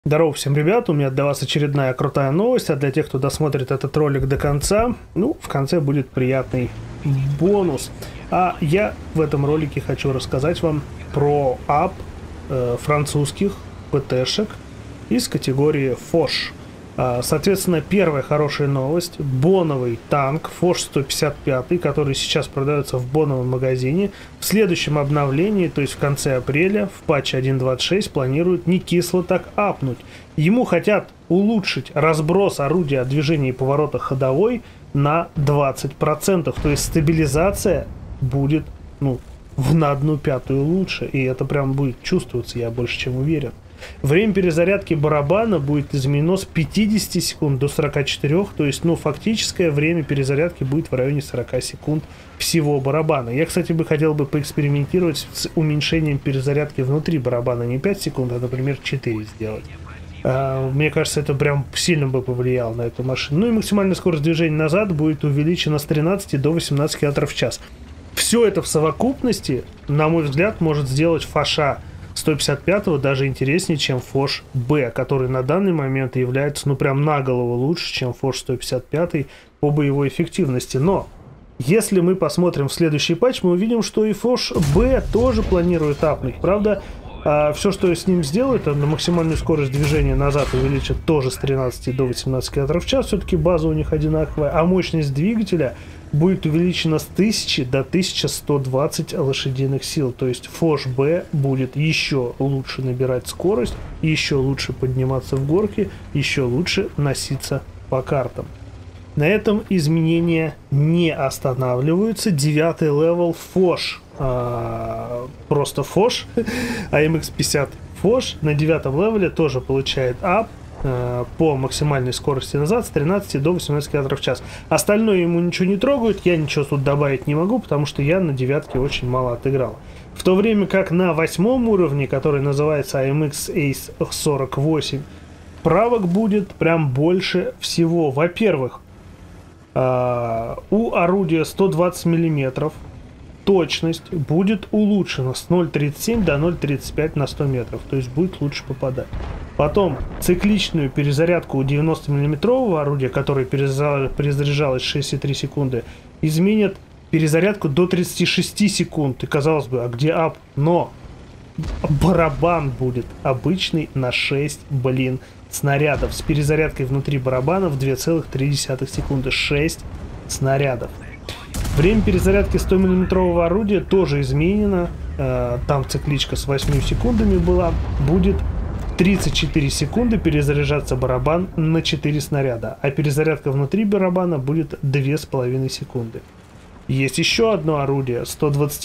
Здорово всем, ребят, у меня для вас очередная крутая новость, а для тех, кто досмотрит этот ролик до конца, в конце будет приятный бонус. А я в этом ролике хочу рассказать вам про ап французских ПТ-шек из категории Foch. Соответственно, первая хорошая новость. Боновый танк Foch 155, который сейчас продается в боновом магазине. В следующем обновлении, то есть в конце апреля, в патче 1.26 планируют не кисло так апнуть. Ему хотят улучшить разброс орудия от движения и поворота ходовой на 20%. То есть стабилизация будет на 1/5 лучше. И это прям будет чувствоваться, я больше чем уверен. Время перезарядки барабана будет изменено с 50 секунд до 44, то есть, фактическое время перезарядки будет в районе 40 секунд всего барабана. Я, кстати, хотел бы поэкспериментировать с уменьшением перезарядки внутри барабана. Не 5 секунд, а, например, 4 сделать. Мне кажется, это прям сильно бы повлияло на эту машину. И максимальная скорость движения назад будет увеличена с 13 до 18 км в час. Все это в совокупности, на мой взгляд, может сделать Foch 155-го даже интереснее, чем Foch B, который на данный момент является, прям на голову лучше, чем Foch 155 по боевой эффективности. Но если мы посмотрим в следующий патч, мы увидим, что и Foch B тоже планирует апнуть. Правда, все, что с ним сделают, на максимальную скорость движения назад увеличат тоже с 13 до 18 км в час. Все-таки база у них одинаковая, а мощность двигателя будет увеличена с 1000 до 1120 лошадиных сил. То есть Foch B будет еще лучше набирать скорость, еще лучше подниматься в горке, еще лучше носиться по картам. На этом изменения не останавливаются. 9-й левел Foch. Просто Foch. AMX-50 Foch на 9-м левеле тоже получает ап по максимальной скорости назад с 13 до 18 км в час. Остальное ему ничего не трогают, я ничего тут добавить не могу, потому что я на 9-ке очень мало отыграл. В то время как на 8-м уровне, который называется AMX Ace 48, правок будет прям больше всего. Во-первых, у орудия 120 мм точность будет улучшена с 0,37 до 0,35 на 100 метров, то есть будет лучше попадать. Потом цикличную перезарядку у 90 мм орудия, которое перезаряжалось 6,3 секунды, изменят перезарядку до 36 секунд. И казалось бы, а где ап? Но барабан будет обычный на 6, снарядов с перезарядкой внутри барабана в 2,3 секунды. 6 снарядов. Время перезарядки 100 мм орудия тоже изменено. Там цикличка с 8 секундами была. Будет 34 секунды перезаряжаться барабан на 4 снаряда, а перезарядка внутри барабана будет 2,5 секунды. Есть еще одно орудие, 120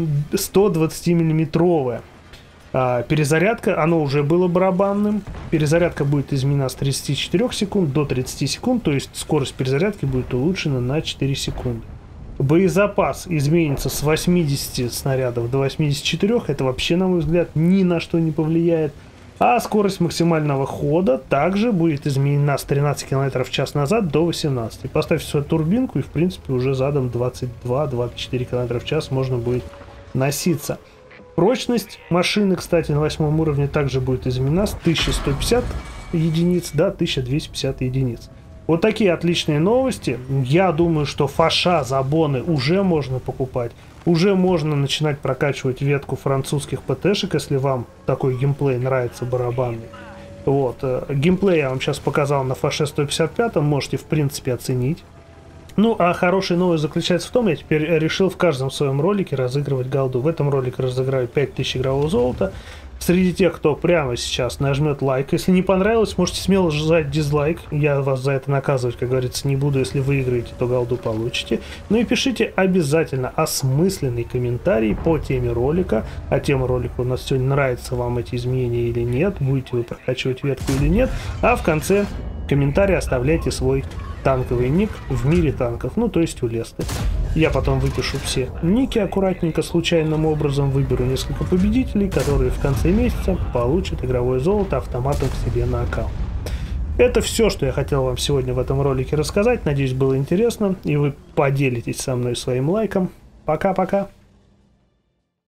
миллиметровое. Перезарядка, оно уже было барабанным. Перезарядка будет изменена с 34 секунд до 30 секунд, то есть скорость перезарядки будет улучшена на 4 секунды. Боезапас изменится с 80 снарядов до 84, это вообще, на мой взгляд, ни на что не повлияет. А скорость максимального хода также будет изменена с 13 км в час назад до 18. Поставьте свою турбинку и, в принципе, уже задом 22-24 км в час можно будет носиться. Прочность машины, кстати, на 8 уровне также будет изменена с 1150 единиц до 1250 единиц. Вот такие отличные новости. Я думаю, что Foch за боны уже можно покупать. Уже можно начинать прокачивать ветку французских ПТ-шек, если вам такой геймплей нравится барабанный. Вот. Геймплей я вам сейчас показал на Foch 155, можете в принципе оценить. А хорошая новость заключается в том, я теперь решил в каждом своем ролике разыгрывать голду. В этом ролике разыграю 5000 игрового золота. Среди тех, кто прямо сейчас нажмет лайк. Если не понравилось, можете смело жать дизлайк. Я вас за это наказывать, как говорится, не буду. Если выиграете, то голду получите. И пишите обязательно осмысленный комментарий по теме ролика. А тема ролика у нас сегодня: нравятся вам эти изменения или нет, будете вы прокачивать ветку или нет. А в конце комментария оставляйте свой танковый ник в мире танков, то есть у Лесты. Я потом выпишу все ники аккуратненько, случайным образом выберу несколько победителей, которые в конце месяца получат игровое золото автоматом к себе на аккаунт. Это все, что я хотел вам сегодня в этом ролике рассказать. Надеюсь, было интересно, и вы поделитесь со мной своим лайком. Пока-пока!